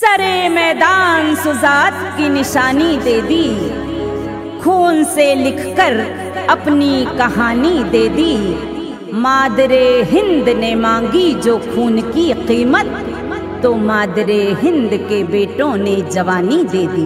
सरे मैदान सुजात की निशानी दे दी, खून से लिखकर अपनी कहानी दे दी। मादरे हिंद ने मांगी जो खून की कीमत, तो मादरे हिंद के बेटों ने जवानी दे दी।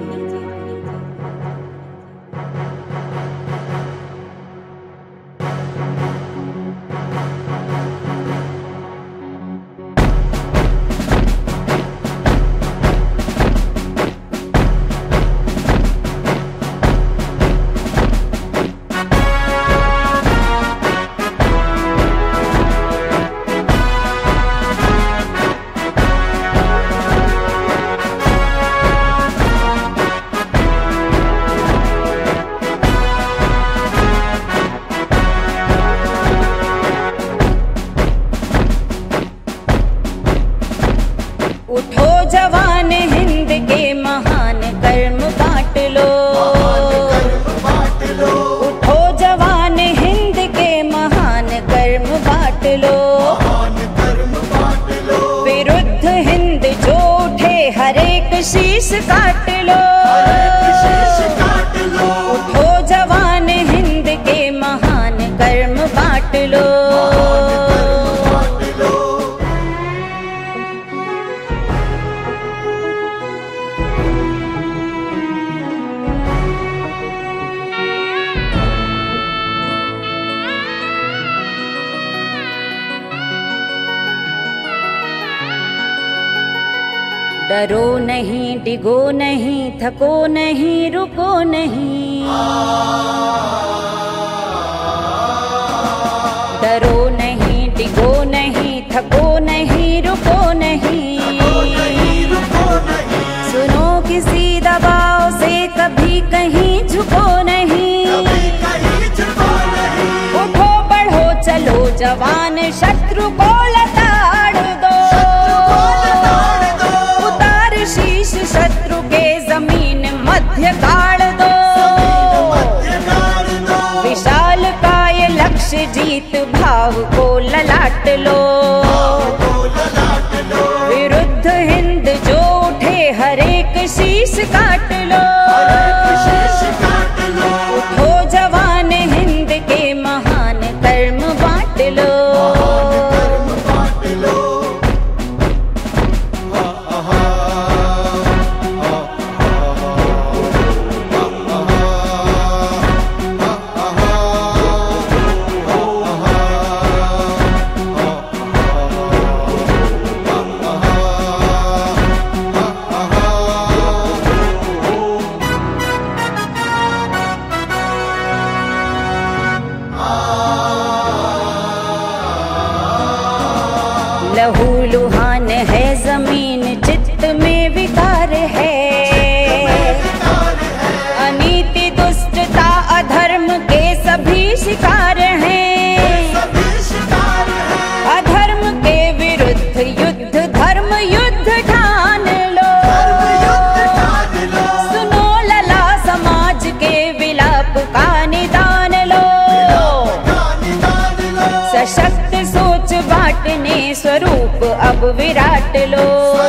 उठो जवान हिंद के महान कर्म बांट लो, उठो जवान हिंद के महान कर्म बांट लो। विरुद्ध हिंद जो उठे हर एक शीश काट लो, उठो जवान हिंद के महान कर्म बांट लो। डरो नहीं, डिगो नहीं, थको नहीं, रुको नहीं। डरो नहीं, डिगो नहीं, थको नहीं, रुको नहीं। सुनो किसी दबाव से कभी कहीं झुको नहीं। उठो बढ़ो चलो जवान, शत्रु को लताड़ दो। शीश शत्रु के जमीन मध्य गाड़ दो। विशाल काय लक्ष्य जीत भाव को ललाट लो। विरुद्ध हिंद जो उठे हर एक शीश काट लो। उठो जवान हिंद के महान कर्म बांट लो। लहू लुहान है जमीन, चित्त में विकार है। अनीति दुष्टता अधर्म के सभी शिकार हैं। अधर्म के विरुद्ध युद्ध, धर्म युद्ध ठान लो। सुनो लला समाज के विलाप का निदान लो। सशक्त सोच बांटने स्वरूप अब विराट लो।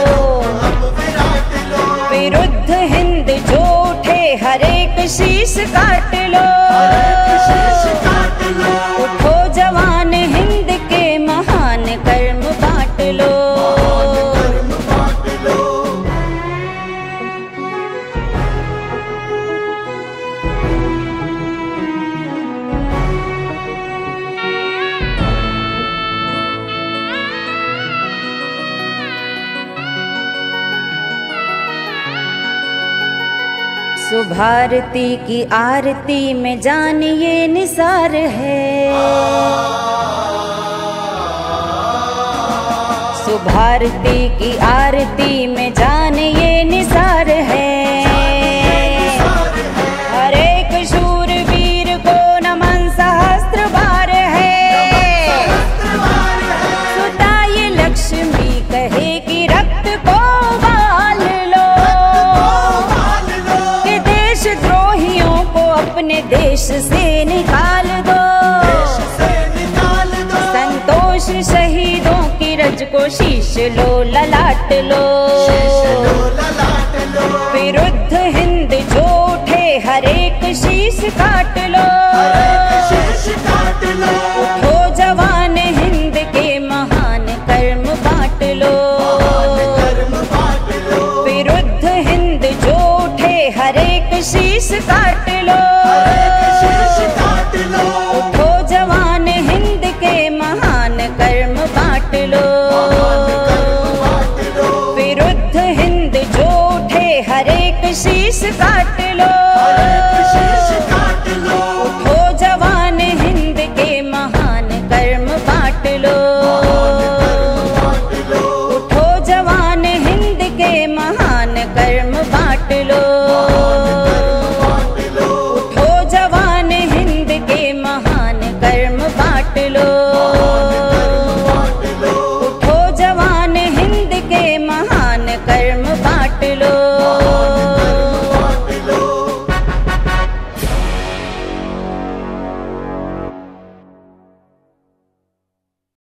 विरुद्ध हिंद जो उठे हर एक शीश काट लो। उठो जवान हिंद के महान कर्म बांट लो। सुभारती की आरती में जानिए निसार है। सुभारती की आरती में जानिए निसार है। हर एक शूरवीर को नमन सहस्त्र बार है। सुता ये लक्ष्मी कहे कि रक्त को उबाल लो। द्रोहियों को अपने देश से निकाल दो। संतोष शहीदों की रज को शीश लो, ललाट लो।